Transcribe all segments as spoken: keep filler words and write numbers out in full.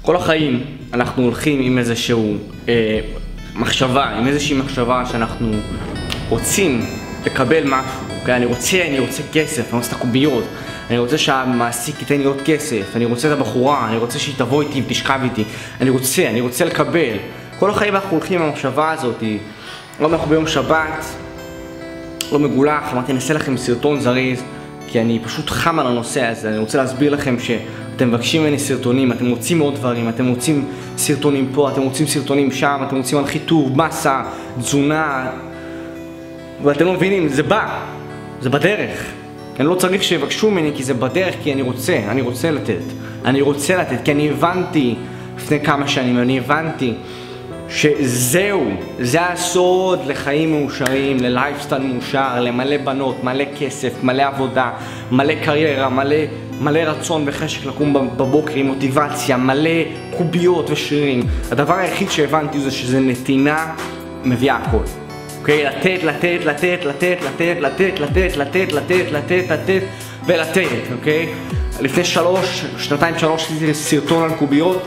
כל החיים אנחנו הולכים עם איזשהו אה, מחשבה, עם איזושהי מחשבה שאנחנו רוצים לקבל משהו. אוקיי? אני רוצה, אני רוצה כסף, אני רוצה את הקוביות, אני רוצה שהמעסיק ייתן לי עוד כסף, אני רוצה את הבחורה, אני רוצה שהיא תבוא איתי ותשכב איתי, אני רוצה, אני רוצה לקבל. כל החיים אנחנו הולכים עם המחשבה הזאת. לא אנחנו ביום שבת, לא מגולח, אמרתי נעשה לכם סרטון זריז, כי אני פשוט חם על הנושא הזה. אני רוצה להסביר לכם שאתם מבקשים ממני סרטונים, אתם רוצים עוד דברים, אתם רוצים סרטונים פה, אתם רוצים סרטונים שם, אתם רוצים על חיטוב, מסה, תזונה, ואתם לא מבינים, זה בא, זה בדרך. אני לא צריך שיבקשו ממני כי זה בדרך, כי אני רוצה, אני רוצה לתת, אני רוצה לתת, כי אני הבנתי לפני כמה שנים, אני הבנתי שזהו, זה הסוד לחיים מאושרים, ללייפסטייל מאושר, למלא בנות, מלא כסף, מלא עבודה, מלא קריירה, מלא, מלא רצון וחשק לקום בבוקר עם מוטיבציה, מלא קוביות ושרירים. הדבר היחיד שהבנתי זה שזה נתינה מביאה הכל. אוקיי? לתת, לתת, לתת, לתת, לתת, לתת, לתת, לתת, לתת, לתת, לתת ולתת, אוקיי? לפני שלוש, שנתיים שלוש עשיתי סרטון על קוביות.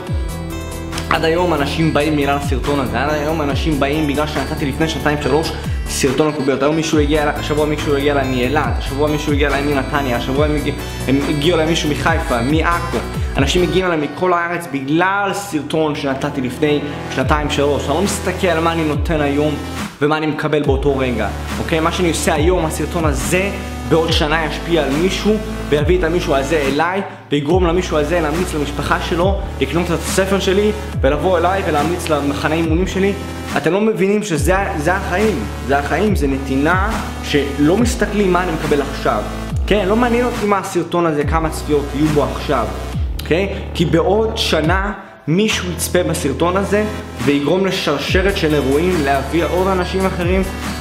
עד היום אנשים באים בגלל הסרטון הזה, עד היום אנשים באים בגלל שנתתי לפני שנתיים שלוש סרטון על קוביות. היום מישהו הגיע אליי, השבוע מישהו הגיע אליי מאילת, השבוע מישהו הגיע אליי מנתניה, השבוע הם, הגיע, הם הגיעו אליי מישהו מחיפה, מעכו. אנשים מגיעים אליי מכל הארץ בגלל סרטון שנתתי לפני שנתיים שלוש. אני לא מסתכל על מה אני נותן היום ומה אני מקבל באותו רגע, אוקיי? מה שאני עושה היום, הסרטון הזה, בעוד שנה ישפיע על מישהו ויביא את המישהו הזה אליי ויגרום למישהו הזה להמליץ למשפחה שלו לקנות את הספר שלי ולבוא אליי ולהמליץ למחנה אימונים שלי. אתם לא מבינים שזה זה החיים, זה החיים, זה נתינה שלא מסתכלים מה אני מקבל עכשיו. כן, לא מעניין אותי מה הסרטון הזה, כמה צפיות יהיו בו עכשיו, אוקיי? כי בעוד שנה מישהו יצפה בסרטון הזה ויגרום לשרשרת של אירועים להביא עוד אנשים אחרים.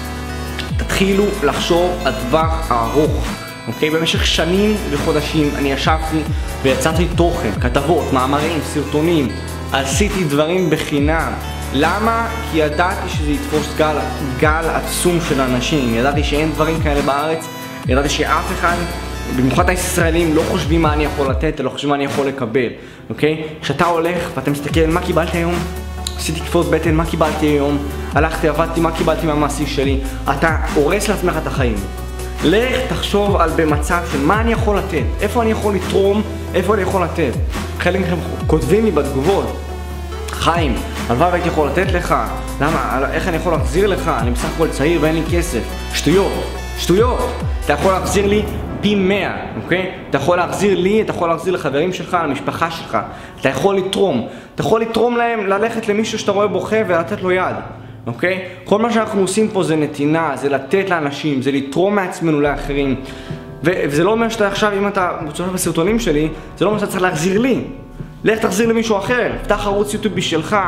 תתחילו לחשוב על טווח הארוך, אוקיי? במשך שנים וחודשים אני ישבתי ויצרתי תוכן, כתבות, מאמרים, סרטונים, עשיתי דברים בחינם. למה? כי ידעתי שזה יתפוס גל, גל עצום של אנשים, ידעתי שאין דברים כאלה בארץ, ידעתי שאף אחד, במיוחד הישראלים, לא חושבים מה אני יכול לתת, לא חושבים מה אני יכול לקבל, אוקיי? כשאתה הולך ואתה מסתכל מה קיבלתי היום, עשיתי כפות בטן, מה קיבלתי היום, הלכתי, עבדתי, מה קיבלתי מהמעסיק שלי, אתה הורס לעצמך את החיים. לך תחשוב על במצב של מה אני יכול לתת, איפה אני יכול לתרום, איפה אני יכול לתת. חלק מכם כותבים לי בתגובות, חיים, הלוואי והייתי יכול לתת לך, למה, איך אני יכול להחזיר לך, אני בסך הכל צעיר ואין לי כסף. שטויות, שטויות. אתה יכול להחזיר לי פי מאה, אוקיי? אתה יכול להחזיר לי, אתה יכול להחזיר לחברים שלך, למשפחה שלך. אתה יכול לתרום. אתה יכול לתרום להם, ללכת למישהו שאתה רואה בוכה ולתת לו יד, אוקיי? כל מה שאנחנו עושים פה זה נתינה, זה לתת לאנשים, זה לתרום מעצמנו לאחרים. וזה לא אומר שאתה עכשיו, אם אתה צופה בסרטונים שלי, זה לא אומר שאתה צריך להחזיר לי. לך תחזיר למישהו אחר, פתח ערוץ יוטיוב בשבילך.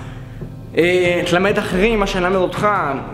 תלמד אחרים מה שאני אלמד אותך,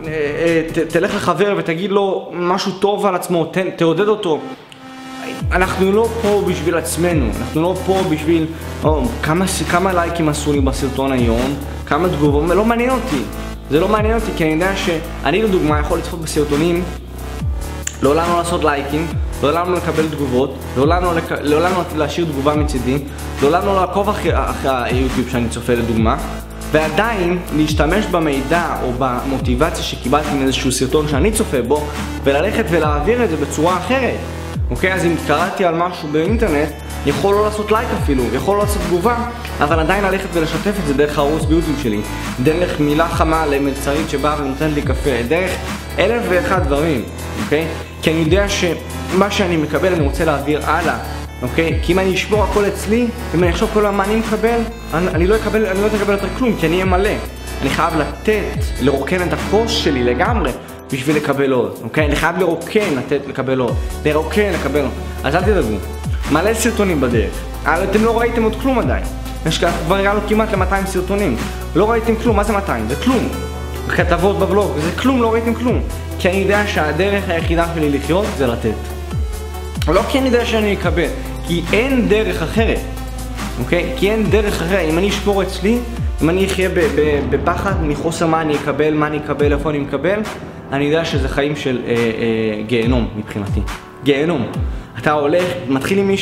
תלך לחבר ותגיד לו משהו טוב על עצמו, תעודד אותו. אנחנו לא פה בשביל עצמנו, אנחנו לא פה בשביל או, כמה, כמה לייקים עשו לי בסרטון היום, כמה תגובות, לא מעניין אותי. זה לא מעניין אותי כי אני יודע שאני לדוגמה יכול לצפות בסרטונים, לעולם לא לעשות לייקים, לעולם לא לקבל תגובות, לעולם לא, לק... לעולם לא להשאיר תגובה מצידי, לעולם לא לעקוב אחרי, אחרי היוטיוב שאני צופה לדוגמה, ועדיין להשתמש במידע או במוטיבציה שקיבלתי מאיזשהו סרטון שאני צופה בו וללכת ולהעביר את זה בצורה אחרת. אוקיי, אז אם קראתי על משהו באינטרנט, יכול לא לעשות לייק אפילו, יכול לא לעשות תגובה, אבל עדיין ללכת ולשתף את זה דרך הערוץ ביוטיוב שלי, דרך מילה חמה למלצרית שבאה ונותנת לי קפה, דרך אלף ואחד דברים, אוקיי? כי אני יודע שמה שאני מקבל אני רוצה להעביר הלאה. אוקיי? כי אם אני אשמור הכל אצלי, אם אני אחשוב כל מה אני מקבל, אני, אני לא אקבל, אני לא אקבל יותר כלום, כי אני אהיה מלא. אני חייב לתת, לרוקן את הכוס שלי לגמרי, בשביל לקבל עוד, אוקיי? אני חייב לרוקן, לתת, לקבל עוד. לרוקן, לקבל עוד. אז אל תדאגו. מלא סרטונים בדרך. אבל אתם לא ראיתם עוד כלום עדיין. יש כבר הגענו כמעט ל-מאתיים סרטונים. לא ראיתם כלום, מה זה מאתיים? זה כלום. כתבות בבלוג, זה כלום, לא ראיתם כלום. כי אני יודע שהדרך היחידה שלי לחיות זה לתת. לא כי אני יודע שאני אקבל, כי אין דרך אחרת, אוקיי? כי אין דרך אחרת. אם אני אשמור אצלי, אם אני אחיה בפחד מחוסר מה אני אקבל, מה אני אקבל, איפה אני מקבל, אני יודע שזה חיים של אה, אה, גיהנום מבחינתי. גיהנום. אתה הולך, מתחיל עם מישהי, אתה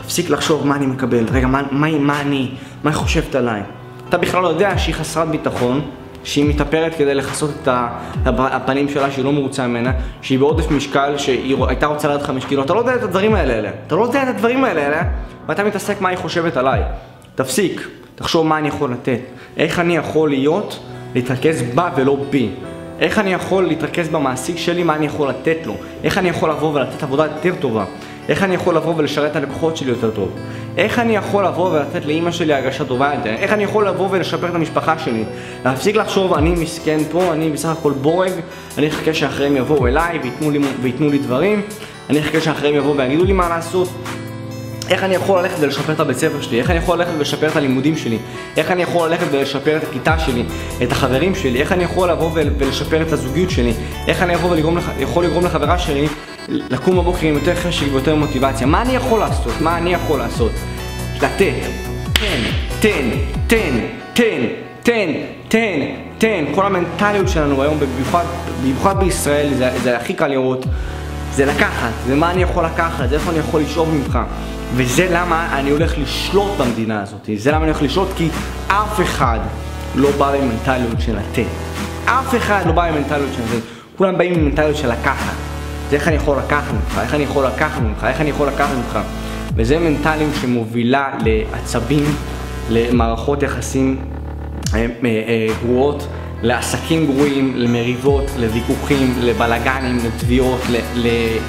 תפסיק לחשוב מה אני מקבל, רגע, מה, מה, מה אני, מה היא חושבת עליי. אתה בכלל לא יודע שהיא חסרת ביטחון, שהיא מתאפרת כדי לחסות את הפנים שלה, שהיא לא מרוצה ממנה, שהיא בעודף משקל, שהיא הייתה רוצה לעד חמש קילו. אתה לא יודע את הדברים האלה אליה. אתה לא יודע את הדברים האלה אליה, ואתה מתעסק מה היא חושבת עליי. תפסיק, תחשוב מה אני יכול לתת. איך אני יכול להיות, להתרכז בה ולא בי. איך אני יכול להתרכז במעסיק שלי, מה אני יכול לתת לו. איך אני יכול לבוא ולתת עבודה יותר טובה. איך אני יכול לבוא ולשרת את הלקוחות שלי יותר טוב. איך אני יכול לבוא ולתת לאמא שלי הרגשה טובה יותר. איך אני יכול לבוא ולשפר את המשפחה שלי. להפסיק לחשוב, אני מסכן פה, אני בסך הכל בורג, אני אחכה שאחריהם יבואו אליי ויתנו לי, ויתנו לי דברים. אני אחכה שאחריהם יבואו ויגידו לי מה לעשות. איך אני יכול ללכת ולשפר את הבית ספר שלי, איך אני יכול ללכת ולשפר את הלימודים שלי, איך אני יכול ללכת ולשפר את הכיתה שלי, את החברים שלי, איך אני יכול לבוא ולשפר את הזוגיות שלי, איך אני יכול לגרום, יכול לגרום לחברה שלי לקום בבוקר עם יותר חשק ויותר מוטיבציה. מה אני יכול לעשות? מה אני יכול לעשות? לתת. תן, תן, תן, תן, תן, תן, תן. כל המנטליות שלנו היום, במיוחד, במיוחד בישראל, זה, זה הכי קל לראות. זה לקחת, זה מה אני יכול לקחת, זה איפה אני יכול לשאוב ממך. וזה למה אני הולך לשלוט במדינה הזאת. זה למה אני הולך לשלוט, כי אף אחד לא בא במנטליות של לתת. אף אחד לא בא במנטליות של לתת. כולם באים במנטליות של לקחת. זה איך אני יכול לקחת ממך, איך אני יכול לקחת ממך, איך אני יכול לקחת ממך. וזה מנטליות שמובילה לעצבים, למערכות יחסים גרועות, לעסקים גרועים, למריבות, לוויכוחים, לבלגנים, לתביעות, ל... ל...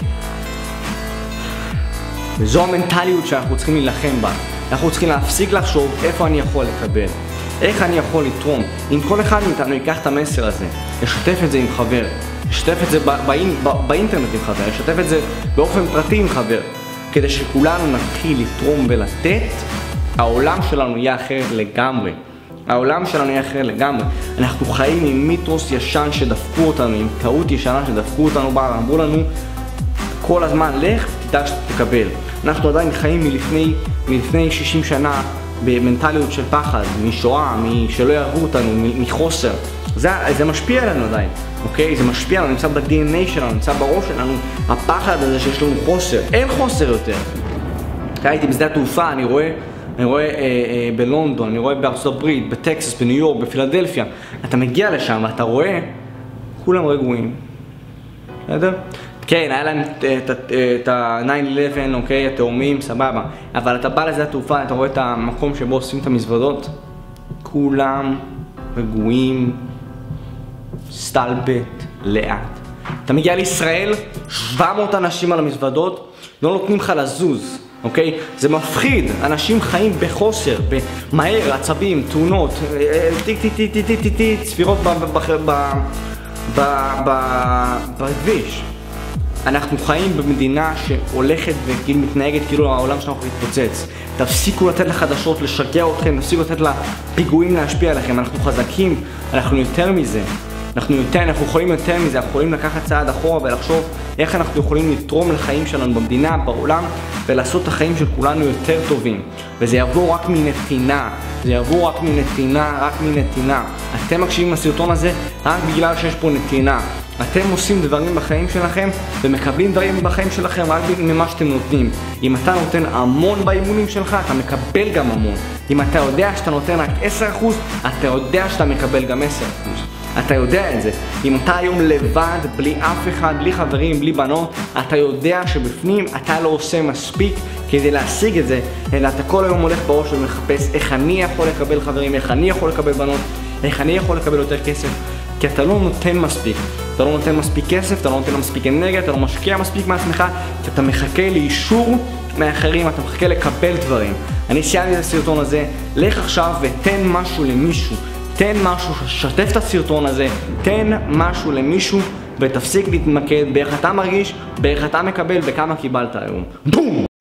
וזו המנטליות שאנחנו צריכים להילחם בה. אנחנו צריכים להפסיק לחשוב איפה אני יכול לקבל, איך אני יכול לתרום. אם כל אחד מאיתנו ייקח את המסר הזה, ישתף את זה עם חבר, ישתף את זה באינ... באינטרנט עם חבר, ישתף את זה באופן פרטי עם חבר, כדי שכולנו נתחיל לתרום ולתת, העולם שלנו יהיה אחר לגמרי. העולם שלנו יהיה אחר לגמרי. אנחנו חיים עם מיתוס ישן שדפקו אותנו, עם טעות ישנה שדפקו אותנו בה, אמרו לנו כל הזמן, לך תדאג שתקבל. אנחנו עדיין חיים מלפני, מלפני שישים שנה במנטליות של פחד, משואה, משלא יהרגו אותנו, מחוסר. זה, זה משפיע עלינו עדיין, אוקיי? זה משפיע עלינו, נמצא ב-די אן איי שלנו, נמצא בראש שלנו, הפחד הזה שיש לנו חוסר. אין חוסר יותר. הייתי בשדה התעופה, אני רואה אני רואה אה, אה, בלונדון, אני רואה בארצות הברית, בטקסס, בניו יורק, בפילדלפיה. אתה מגיע לשם ואתה רואה, כולם רגועים. בסדר? כן, היה להם את ה-תשע אחת עשרה, אוקיי, התאומים, סבבה. אבל אתה בא לזה התעופה, אתה רואה את המקום שבו עושים את המזוודות, כולם רגועים, סטלבט, לאט. אתה מגיע לישראל, שבע מאות אנשים על המזוודות, לא נותנים לך לזוז. אוקיי? זה מפחיד, אנשים חיים בחוסר, במהר, עצבים, תאונות, טיק טיק טיק טיק טיק טיק טיק, צפירות בכביש. אנחנו חיים במדינה שהולכת וכאילו מתנהגת כאילו העולם שלנו יכול להתפוצץ. תפסיקו לתת לחדשות, לשגע אתכם, תפסיקו לתת לפיגועים להשפיע עליכם. אנחנו חזקים, אנחנו יותר מזה. אנחנו יותר, אנחנו יכולים יותר מזה, אנחנו יכולים לקחת צעד אחורה ולחשוב איך אנחנו יכולים לתרום לחיים שלנו במדינה, בעולם, ולעשות את החיים של כולנו יותר טובים. וזה יבוא רק מנתינה, זה יבוא רק מנתינה, רק מנתינה. אתם מקשיבים לסרטון הזה רק בגלל שיש פה נתינה. אתם עושים דברים בחיים שלכם ומקבלים דברים בחיים שלכם רק ממה שאתם נותנים. אם אתה נותן המון באימונים שלך, אתה מקבל גם המון. אם אתה יודע שאתה נותן רק עשרה אחוז, אתה יודע שאתה מקבל גם עשרה אחוז. אתה יודע את זה. אם אתה היום לבד, בלי אף אחד, בלי חברים, בלי בנות, אתה יודע שבפנים אתה לא עושה מספיק כדי להשיג את זה, אלא אתה כל היום הולך בראש ומחפש איך אני יכול לקבל חברים, איך אני יכול לקבל בנות, איך אני יכול לקבל יותר כסף, כי אתה לא נותן מספיק. אתה לא נותן מספיק כסף, אתה לא נותן מספיק אנרגיה, אתה לא משקיע מספיק מעצמך, כי אתה מחכה לאישור מאחרים, אתה מחכה לקבל דברים. אני סיימתי את הסרטון הזה, לך עכשיו ותן משהו למישהו. תן משהו, שתף את הסרטון הזה, תן משהו למישהו ותפסיק להתמקד באיך אתה מרגיש, באיך אתה מקבל וכמה קיבלת היום. בום!